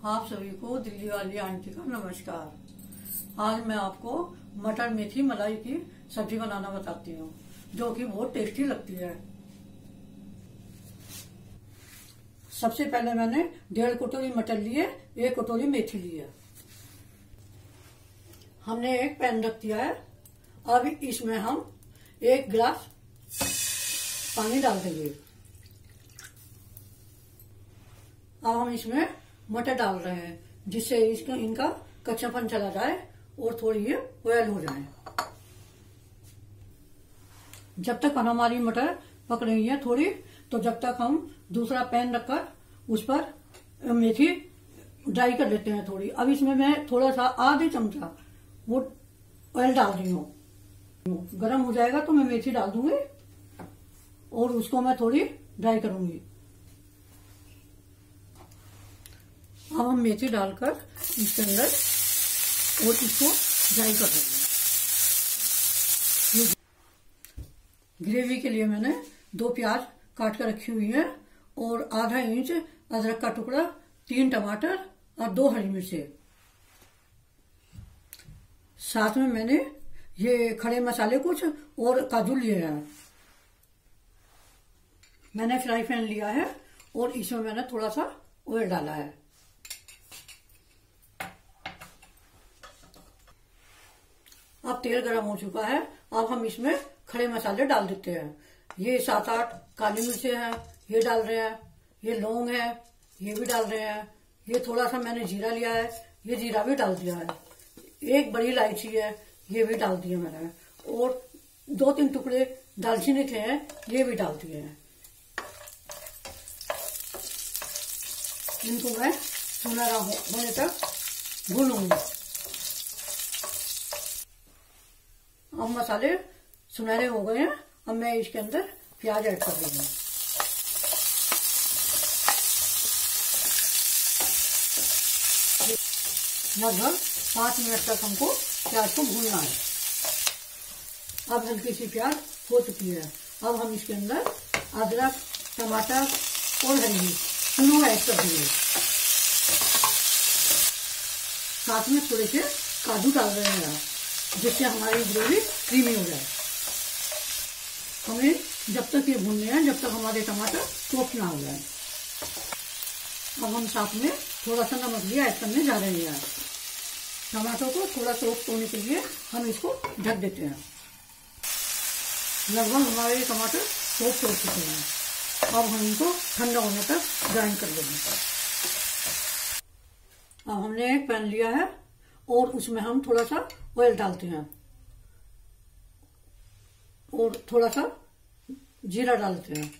आप सभी को दिल्ली वाली आंटी का नमस्कार। आज मैं आपको मटर मेथी मलाई की सब्जी बनाना बताती हूँ, जो कि बहुत टेस्टी लगती है। सबसे पहले मैंने 1.5 कटोरी मटर लिए, 1 कटोरी मेथी ली है। हमने एक पैन रख दिया है। अब इसमें हम 1 गिलास पानी डाल देंगे। अब हम इसमें मटर डाल रहे हैं, जिससे इनका कच्चापन चला जाए और थोड़ी ये बॉयल हो जाए। जब तक हमारी मटर पक रही है थोड़ी, तो जब तक हम दूसरा पैन रखकर उस पर मेथी ड्राई कर लेते हैं थोड़ी। अब इसमें मैं थोड़ा सा आधे चमचा वो ऑयल डाल रही हूँ। गरम हो जाएगा तो मैं मेथी डाल दूंगी और उसको मैं थोड़ी ड्राई करूंगी। अब हम मेथी डालकर इसके अंदर और इसको ड्राई कर देंगे। ग्रेवी के लिए मैंने 2 प्याज काट कर रखी हुई है और आधा इंच अदरक का टुकड़ा, 3 टमाटर और 2 हरी मिर्चें। साथ में मैंने ये खड़े मसाले कुछ और काजू लिए हैं। मैंने फ्राई पैन लिया है और इसमें मैंने थोड़ा सा ऑयल डाला है। अब तेल गरम हो चुका है। अब हम इसमें खड़े मसाले डाल देते हैं। ये 7-8 काली मिर्चें हैं, ये डाल रहे हैं। ये लौंग है, ये भी डाल रहे हैं। ये थोड़ा सा मैंने जीरा लिया है, ये जीरा भी डाल दिया है। 1 बड़ी इलायची है, ये भी डाल दिया मैंने। और 2-3 टुकड़े दालचीनी के हैं, ये भी डाल दिए हैं। इनको मैं सुनहरा होने तक भूनूंगी। अब मसाले सुनहरे हो गए हैं। अब मैं इसके अंदर प्याज ऐड कर दूंगी। लगभग 5 मिनट तक हमको प्याज को भूनना है। अब हल्की सी प्याज हो चुकी है। अब हम इसके अंदर अदरक, टमाटर और हरी मिर्च तीनों ऐड कर देंगे। साथ में थोड़े से काजू डाल रहे हैं, जिससे हमारी ग्रेवी क्रीमी हो जाए। हमें जब तक ये भूनने हैं जब तक हमारे टमाटर सॉफ्ट ना हो जाए। अब हम साथ में थोड़ा सा नमक भी ऐड करने जा रहे हैं। टमाटर को थोड़ा सॉफ्ट होने के लिए हम इसको ढक देते हैं। लगभग हमारे टमाटर सॉफ्ट हो चुके हैं। अब हम इनको ठंडा होने तक ग्राइंड कर लेंगे। अब हमने एक पैन लिया है और उसमें हम थोड़ा सा ऑयल डालते हैं और थोड़ा सा जीरा डालते हैं।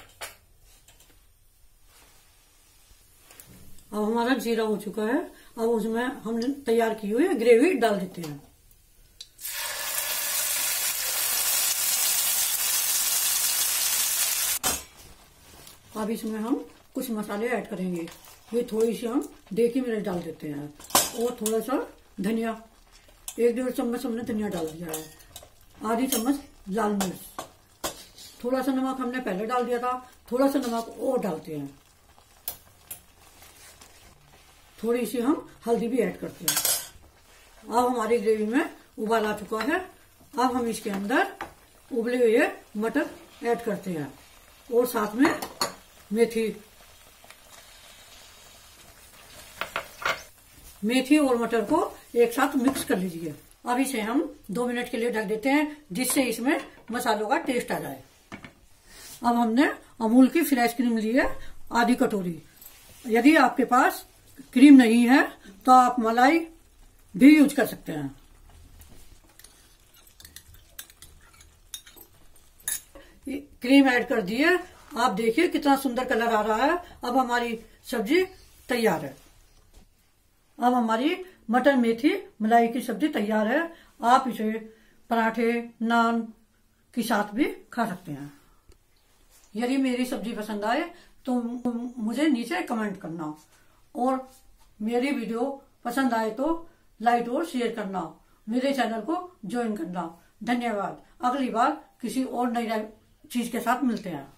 अब हमारा जीरा हो चुका है। अब उसमें हमने तैयार की हुई ग्रेवी डाल देते हैं। अब इसमें हम कुछ मसाले ऐड करेंगे। ये थोड़ी सी हम देगी मिर्च डाल देते हैं और थोड़ा सा धनिया, 1-1.5 चम्मच हमने धनिया डाल दिया है। आधी चम्मच लाल मिर्च, थोड़ा सा नमक हमने पहले डाल दिया था, थोड़ा सा नमक और डालते हैं। थोड़ी सी हम हल्दी भी ऐड करते हैं। अब हमारी ग्रेवी में उबाल आ चुका है। अब हम इसके अंदर उबले हुए मटर ऐड करते हैं और साथ में मेथी और मटर को एक साथ मिक्स कर लीजिए। अब इसे हम 2 मिनट के लिए ढक देते हैं, जिससे इसमें मसालों का टेस्ट आ जाए। अब हमने अमूल की फ्रेश क्रीम ली है, आधी कटोरी। यदि आपके पास क्रीम नहीं है तो आप मलाई भी यूज कर सकते हैं। क्रीम ऐड कर दिए। आप देखिए कितना सुंदर कलर आ रहा है। अब हमारी सब्जी तैयार है। अब हमारी मटर मेथी मलाई की सब्जी तैयार है। आप इसे पराठे, नान के साथ भी खा सकते हैं। यदि मेरी सब्जी पसंद आए तो मुझे नीचे कमेंट करना और मेरी वीडियो पसंद आए तो लाइक और शेयर करना। मेरे चैनल को ज्वाइन करना। धन्यवाद। अगली बार किसी और नई चीज के साथ मिलते हैं।